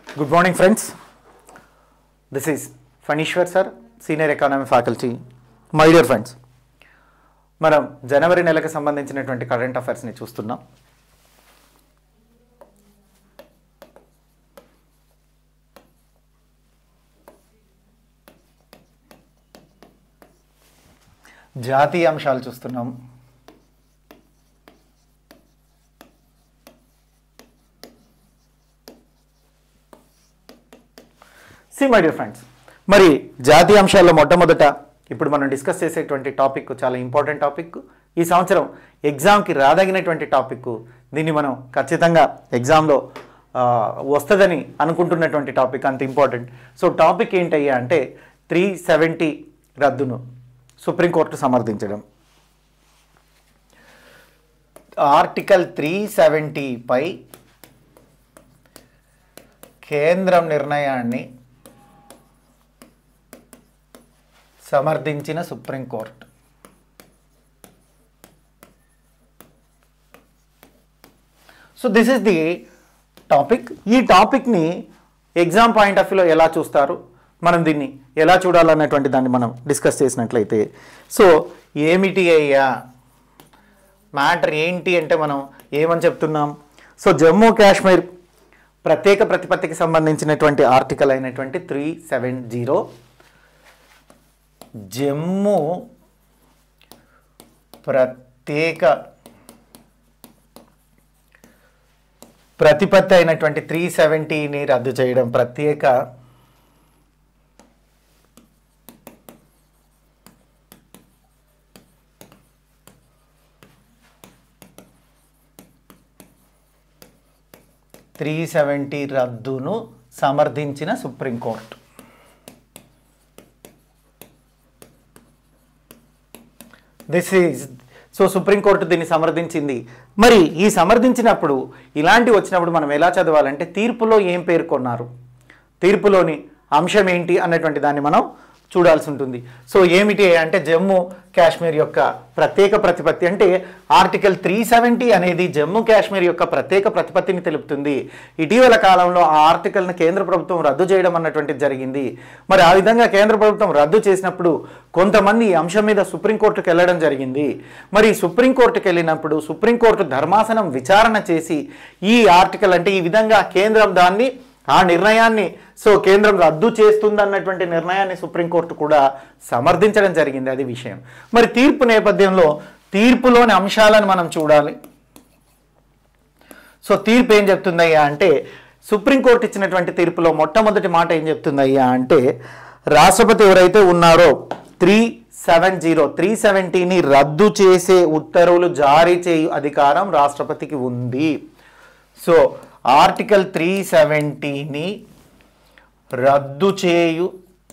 Good morning, friends. This is Fanishwar sir, Senior Economy Faculty. My dear friends, మనం జనవరి నెలకు సంబంధించినటువంటి current అఫైర్స్ని చూస్తున్నాం. జాతీయ అంశాలు చూస్తున్నాం. మై డియర్ ఫ్రెండ్స్, మరి జాతీయ అంశాల్లో మొట్టమొదట ఇప్పుడు మనం డిస్కస్ చేసేటువంటి టాపిక్ చాలా ఇంపార్టెంట్ టాపిక్. ఈ సంవత్సరం ఎగ్జామ్కి రాదగినటువంటి టాపిక్. దీన్ని మనం ఖచ్చితంగా ఎగ్జామ్లో వస్తుందని అనుకుంటున్నటువంటి టాపిక్, అంత ఇంపార్టెంట్. సో టాపిక్ ఏంటయ్యా అంటే 370 రద్దును సుప్రీంకోర్టు సమర్థించడం. ఆర్టికల్ 370 పై కేంద్రం నిర్ణయాన్ని సమర్థించిన supreme court. So this is the topic. ఈ టాపిక్ని ఎగ్జామ్ పాయింట్ ఆఫ్ వ్యూలో ఎలా చూస్తారు, మనం దీన్ని ఎలా చూడాలన్నటువంటి దాన్ని మనం డిస్కస్ చేసినట్లయితే, సో ఏమిటి అయ్యా మ్యాటర్ ఏంటి అంటే మనం ఏమని చెప్తున్నాం? సో జమ్మూ కాశ్మీర్ ప్రత్యేక ప్రతిపత్తికి సంబంధించినటువంటి ఆర్టికల్ అయినటువంటి 370 జమ్మూ ప్రత్యేక ప్రతిపత్తి అయినటువంటి 370ని రద్దు చేయడం, ప్రత్యేక రద్దును సమర్థించిన supreme court. This is so supreme court దీన్ని సమర్థించింది. మరి ఈ సమర్థించినప్పుడు ఇలాంటివి వచ్చినప్పుడు మనం ఎలా చదవాలంటే తీర్పులో ఏం పేర్కొన్నారు, తీర్పులోని అంశం ఏంటి అన్నటువంటి దాన్ని మనం చూడాల్సి ఉంటుంది. సో ఏమిటి అంటే జమ్మూ కాశ్మీర్ యొక్క ప్రత్యేక ప్రతిపత్తి అంటే ఆర్టికల్ 370 అనేది జమ్మూ కాశ్మీర్ యొక్క ప్రత్యేక ప్రతిపత్తిని తెలుపుతుంది. ఇటీవల కాలంలో ఆ ఆర్టికల్ను కేంద్ర ప్రభుత్వం రద్దు చేయడం అన్నటువంటిది జరిగింది. మరి ఆ విధంగా కేంద్ర ప్రభుత్వం రద్దు చేసినప్పుడు కొంతమంది ఈ అంశం మీద సుప్రీంకోర్టుకు వెళ్ళడం జరిగింది. మరి సుప్రీంకోర్టుకు వెళ్ళినప్పుడు సుప్రీంకోర్టు ధర్మాసనం విచారణ చేసి ఈ ఆర్టికల్ అంటే ఈ విధంగా కేంద్రం దాన్ని ఆ నిర్ణయాన్ని సో కేంద్రం రద్దు చేస్తుందన్నటువంటి నిర్ణయాన్ని సుప్రీంకోర్టు కూడా సమర్థించడం జరిగింది. అది విషయం. మరి తీర్పు నేపథ్యంలో తీర్పులోని అంశాలను మనం చూడాలి. సో తీర్పు ఏం చెప్తుందయ్యా అంటే సుప్రీంకోర్టు ఇచ్చినటువంటి తీర్పులో మొట్టమొదటి మాట ఏం చెప్తుందయ్యా అంటే రాష్ట్రపతి ఎవరైతే ఉన్నారో 370ని రద్దు చేసే ఉత్తర్వులు జారీ చేయు అధికారం రాష్ట్రపతికి ఉంది. సో ఆర్టికల్ 370ని రద్దు చేయు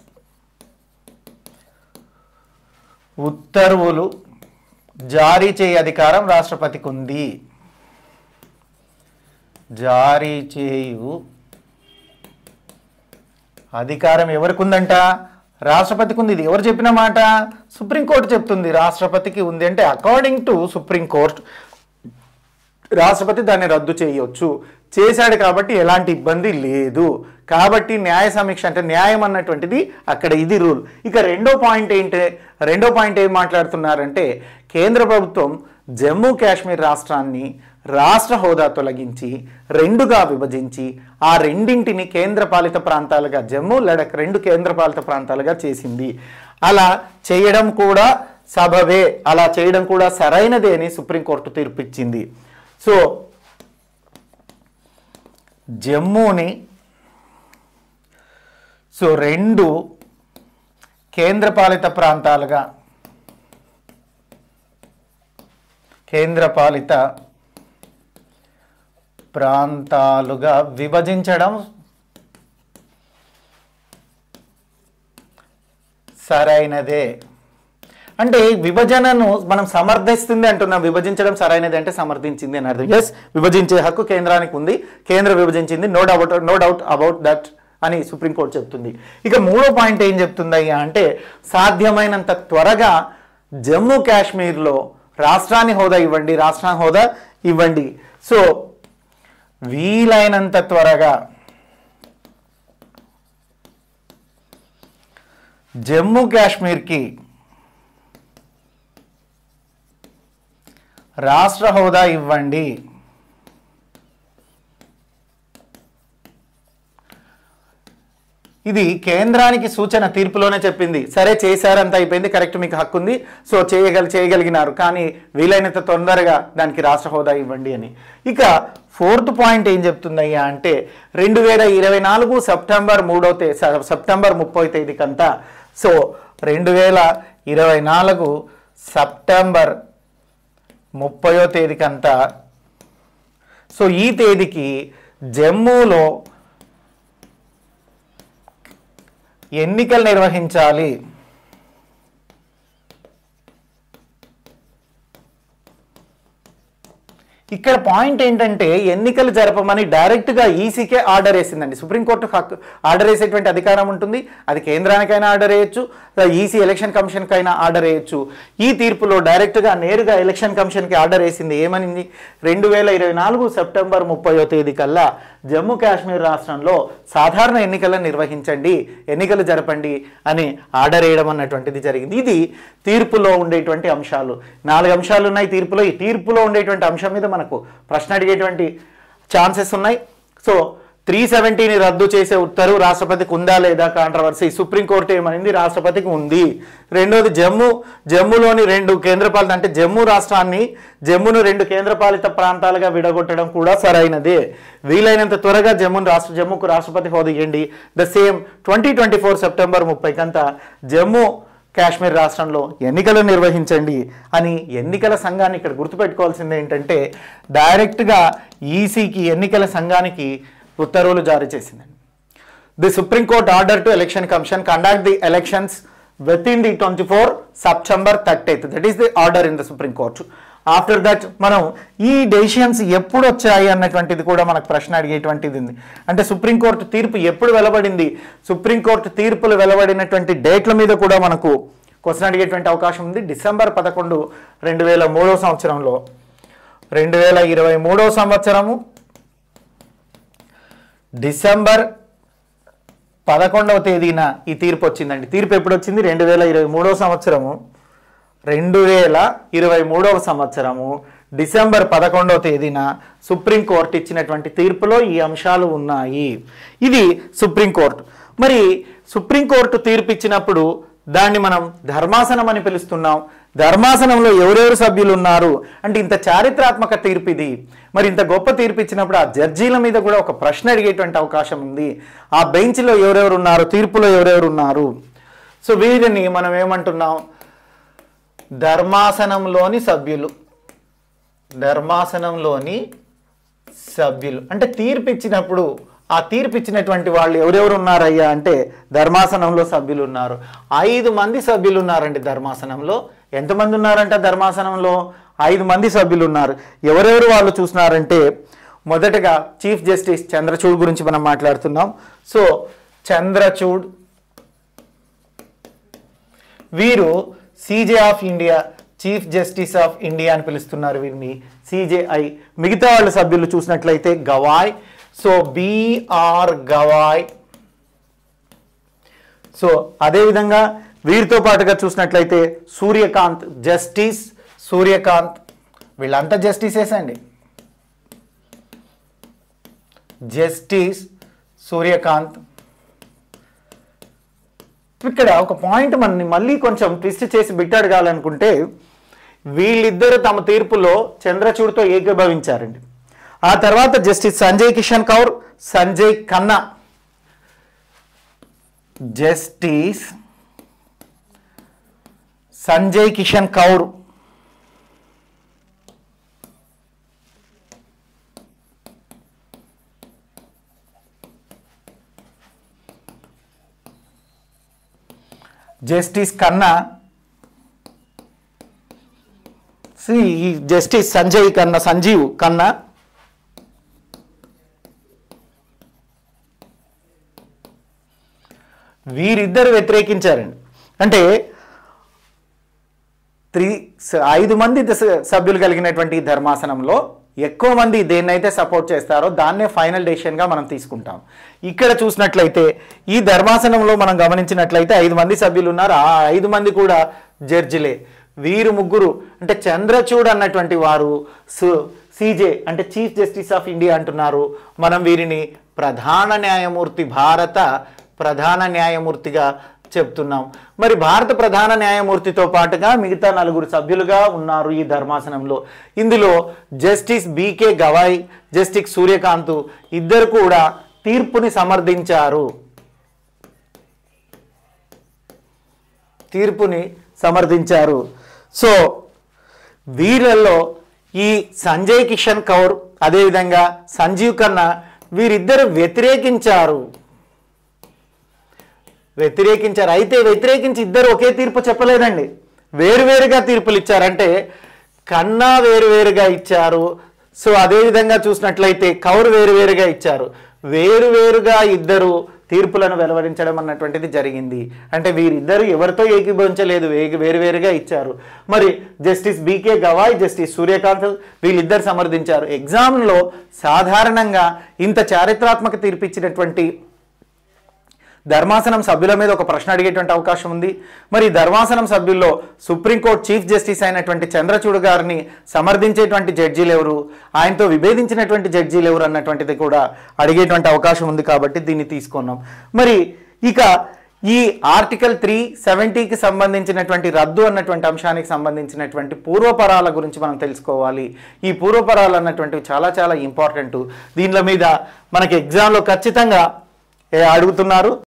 ఉత్తర్వులు జారీ చేయ అధికారం రాష్ట్రపతికి ఉంది. జారీ చేయు అధికారం ఎవరికి ఉందంట? రాష్ట్రపతికి ఉంది. ఇది ఎవరు చెప్పిన మాట? సుప్రీంకోర్టు చెప్తుంది రాష్ట్రపతికి ఉంది. అంటే అకార్డింగ్ టు సుప్రీంకోర్టు రాష్ట్రపతి దాన్ని రద్దు చేయొచ్చు. చేశాడు కాబట్టి ఎలాంటి ఇబ్బంది లేదు. కాబట్టి న్యాయ సమీక్ష అంటే న్యాయం అన్నటువంటిది అక్కడ ఇది రూల్. ఇక రెండో పాయింట్ ఏం మాట్లాడుతున్నారంటే కేంద్ర ప్రభుత్వం జమ్మూ కాశ్మీర్ రాష్ట్రాన్ని రాష్ట్ర హోదా తొలగించి రెండుగా విభజించి ఆ రెండింటిని కేంద్రపాలిత ప్రాంతాలుగా జమ్మూ లడఖ్ 2 కేంద్రపాలిత ప్రాంతాలుగా చేసింది. అలా చేయడం కూడా సబబే, అలా చేయడం కూడా సరైనదే అని సుప్రీంకోర్టు తీర్పిచ్చింది. సో జమ్మూని 2 కేంద్రపాలిత ప్రాంతాలుగా విభజించడం సరైనదే. అంటే విభజనను మనం సమర్థిస్తుంది అంటున్నాం. విభజించడం సరైనది అంటే సమర్థించింది అని అర్థం. ఎస్, విభజించే హక్కు కేంద్రానికి ఉంది, కేంద్రం విభజించింది, నో డౌట్ అబౌట్ దట్ అని సుప్రీంకోర్టు చెప్తుంది. ఇక మూడో పాయింట్ ఏం చెప్తుందయ్యా అంటే సాధ్యమైనంత త్వరగా జమ్మూ కాశ్మీర్లో రాష్ట్రాన్ని హోదా ఇవ్వండి. సో వీలైనంత త్వరగా జమ్మూ కాశ్మీర్కి రాష్ట్ర హోదా ఇవ్వండి. ఇది కేంద్రానికి సూచన తీర్పులోనే చెప్పింది. సరే చేశారంత అయిపోయింది, కరెక్ట్, మీకు హక్కు ఉంది, సో చేయగలిగినారు, కానీ వీలైనంత తొందరగా దానికి రాష్ట్ర హోదా ఇవ్వండి అని. ఇక 4th పాయింట్ ఏం చెప్తుందయ్యా అంటే 2024 సెప్టెంబర్ 30వ తేదీకంతా, సో 2024 సెప్టెంబర్ 30వ తేదీకంతా, సో ఈ తేదీకి జమ్మూలో ఎన్నికలు నిర్వహించాలి. ఇక్కడ పాయింట్ ఏంటంటే ఎన్నికలు జరపమని డైరెక్ట్గా ఈసీకే ఆర్డర్ వేసిందండి. సుప్రీంకోర్టు ఆర్డర్ వేసేటువంటి అధికారం ఉంటుంది, అది కేంద్రానికైనా ఆర్డర్ వేయచ్చు, ఈసీ ఎలక్షన్ కమిషన్కైనా ఆర్డర్ వేయచ్చు. ఈ తీర్పులో డైరెక్ట్గా నేరుగా ఎలక్షన్ కమిషన్కి ఆర్డర్ వేసింది. ఏమనింది? 2024 సెప్టెంబర్ 30వ తేదీ కల్లా జమ్మూ కాశ్మీర్ రాష్ట్రంలో సాధారణ ఎన్నికలను నిర్వహించండి, ఎన్నికలు జరపండి అని ఆర్డర్ వేయడం అన్నటువంటిది జరిగింది. ఇది తీర్పులో ఉండేటువంటి అంశాలు. 4 అంశాలు ఉన్నాయి తీర్పులో. ఈ తీర్పులో ఉండేటువంటి అంశం మీద మనకు ప్రశ్న అడిగేటువంటి ఛాన్సెస్ ఉన్నాయి. సో 370ని రద్దు చేసే ఉత్తర్వు రాష్ట్రపతికి ఉందా లేదా కాంట్రవర్సీ. సుప్రీంకోర్టు ఏమనింది? రాష్ట్రపతికి ఉంది. రెండోది జమ్మూలోని 2 కేంద్రపాలిత, అంటే జమ్మూ రాష్ట్రాన్ని, జమ్మూను 2 కేంద్రపాలిత ప్రాంతాలుగా విడగొట్టడం కూడా సరైనదే. వీలైనంత త్వరగా జమ్మూకు రాష్ట్రపతి హోదా ఇవ్వండి. ద సేమ్ 2024 సెప్టెంబర్ 30కంతా జమ్మూ కాశ్మీర్ రాష్ట్రంలో ఎన్నికలు నిర్వహించండి అని ఎన్నికల సంఘాన్ని, ఇక్కడ గుర్తుపెట్టుకోవాల్సింది ఏంటంటే డైరెక్ట్గా ఈసీకి, ఎన్నికల సంఘానికి ఉత్తర్వులు జారీ చేసిందండి. The supreme court order to election commission conduct the elections within the 24 September 30th. That is the order in the supreme court. After that మనం ఈ డెసిషన్స్ ఎప్పుడు వచ్చాయి అన్నటువంటిది కూడా మనకు ప్రశ్న అడిగేటువంటిది ఉంది. అంటే సుప్రీంకోర్టు తీర్పు ఎప్పుడు వెలువడింది, సుప్రీంకోర్టు తీర్పులు వెలువడినటువంటి డేట్ల మీద కూడా మనకు క్వశ్చన్ అడిగేటువంటి అవకాశం ఉంది. డిసెంబర్ 11, 2023 సంవత్సరంలో, 2023 సంవత్సరము డిసెంబర్ 11వ తేదీన ఈ తీర్పు వచ్చిందండి. తీర్పు ఎప్పుడు వచ్చింది? 2023 సంవత్సరము, 2023 సంవత్సరము డిసెంబర్ 11వ తేదీన సుప్రీంకోర్టు ఇచ్చినటువంటి తీర్పులో ఈ అంశాలు ఉన్నాయి. ఇది సుప్రీంకోర్టు. మరి సుప్రీంకోర్టు తీర్పు ఇచ్చినప్పుడు దాన్ని మనం ధర్మాసనం అని పిలుస్తున్నాం. ధర్మాసనంలో ఎవరెవరు సభ్యులు ఉన్నారు అంటే ఇంత చారిత్రాత్మక తీర్పు ఇది. మరి ఇంత గొప్ప తీర్పు ఇచ్చినప్పుడు ఆ జడ్జీల మీద కూడా ఒక ప్రశ్న అడిగేటువంటి అవకాశం ఉంది. ఆ బెంచ్లో ఎవరెవరు ఉన్నారు, తీర్పులో ఎవరెవరు ఉన్నారు. సో వీరిని మనం ఏమంటున్నాం? ధర్మాసనంలోని సభ్యులు. ధర్మాసనంలోని సభ్యులు అంటే తీర్పు ఇచ్చినప్పుడు ఆ తీర్పు ఇచ్చినటువంటి వాళ్ళు ఎవరెవరు ఉన్నారయ్యా అంటే ధర్మాసనంలో సభ్యులు ఉన్నారు. 5 మంది సభ్యులు ఉన్నారండి ధర్మాసనంలో. ఎంతమంది ఉన్నారంట ధర్మాసనంలో? 5 మంది సభ్యులు ఉన్నారు. ఎవరెవరు వాళ్ళు చూసినారంటే మొదటగా చీఫ్ జస్టిస్ చంద్రచూడ్ గురించి మనం మాట్లాడుతున్నాం. సో చంద్రచూడ్, వీరు CJ of India, chief justice of India అని పిలుస్తున్నారు వీరిని, సిజేఐ. మిగతా వాళ్ళ సభ్యులు చూసినట్లయితే Gavai, so BR Gavai. So అదేవిధంగా వీరితో పాటుగా చూసినట్లయితే సూర్యకాంత్, జస్టిస్ సూర్యకాంత్. వీళ్ళంతా జస్టిసెస్ అండి. జస్టిస్ సూర్యకాంత్. ఇక్కడ ఒక పాయింట్ మనని మళ్ళీ కొంచెం ట్విస్ట్ చేసి బిట్టడగాలనుకుంటే, వీళ్ళిద్దరు తమ తీర్పులో చంద్రచూడ్తో ఏకీభవించారండి. ఆ తర్వాత justice Sanjay Kishan Kaur, Sanjay Khanna, justice Sanjay Kishan Kaur, justice Khanna, justice Sanjay Khanna, Sanjiv Khanna, వీరిద్దరు వ్యతిరేకించారండి. అంటే 5 మంది సభ్యులు కలిగినటువంటి ధర్మాసనంలో ఎక్కువ మంది దేన్నైతే సపోర్ట్ చేస్తారో దాన్నే ఫైనల్ డెసిషన్గా మనం తీసుకుంటాం. ఇక్కడ చూసినట్లయితే ఈ ధర్మాసనంలో మనం గమనించినట్లయితే 5 మంది సభ్యులు ఉన్నారు. ఆ 5 మంది కూడా జడ్జిలే. వీరు ముగ్గురు అంటే చంద్రచూడ్ అన్నటువంటి వారు సిజే అంటే చీఫ్ జస్టిస్ ఆఫ్ ఇండియా అంటున్నారు. మనం వీరిని ప్రధాన న్యాయమూర్తి, భారత ప్రధాన న్యాయమూర్తిగా చెప్తున్నాం. మరి భారత ప్రధాన న్యాయమూర్తితో పాటుగా మిగతా 4 సభ్యులుగా ఉన్నారు ఈ ధర్మాసనంలో. ఇందులో justice BK Gavai, justice Suryakant ఇద్దరు కూడా తీర్పుని సమర్థించారు. సో వీళ్ళల్లో ఈ సంజయ్ కిషన్ కౌర్ అదేవిధంగా సంజీవ్ ఖన్నా వీరిద్దరు వ్యతిరేకించారు. అయితే వ్యతిరేకించి ఇద్దరు ఒకే తీర్పు చెప్పలేదండి, వేరువేరుగా తీర్పులు ఇచ్చారంటే ఖన్నా వేరువేరుగా ఇచ్చారు. సో అదేవిధంగా చూసినట్లయితే కౌర్ వేరువేరుగా ఇచ్చారు. వేరువేరుగా ఇద్దరు తీర్పులను వెలువరించడం అన్నటువంటిది జరిగింది. అంటే వీరిద్దరు ఎవరితో ఏకీభవించలేదు, వేరువేరుగా ఇచ్చారు. మరి justice BK Gavai, justice Suryakant వీళ్ళిద్దరు సమర్థించారు. ఎగ్జామ్లో సాధారణంగా ఇంత చారిత్రాత్మక తీర్పు ఇచ్చినటువంటి ధర్మాసనం సభ్యుల మీద ఒక ప్రశ్న అడిగేటువంటి అవకాశం ఉంది. మరి ధర్మాసనం సభ్యుల్లో సుప్రీంకోర్టు చీఫ్ జస్టిస్ అయినటువంటి చంద్రచూడ్ గారిని సమర్థించేటువంటి జడ్జీలు ఎవరు, ఆయనతో విభేదించినటువంటి జడ్జీలు ఎవరు అన్నటువంటిది కూడా అడిగేటువంటి అవకాశం ఉంది. కాబట్టి దీన్ని తీసుకున్నాం. మరి ఇక ఈ ఆర్టికల్ 370కి సంబంధించినటువంటి రద్దు అన్నటువంటి అంశానికి సంబంధించినటువంటి పూర్వపరాల గురించి మనం తెలుసుకోవాలి. ఈ పూర్వపరాలు అన్నటువంటివి చాలా చాలా ఇంపార్టెంట్. దీనిల మీద మనకి ఎగ్జామ్లో ఖచ్చితంగా అడుగుతున్నారు.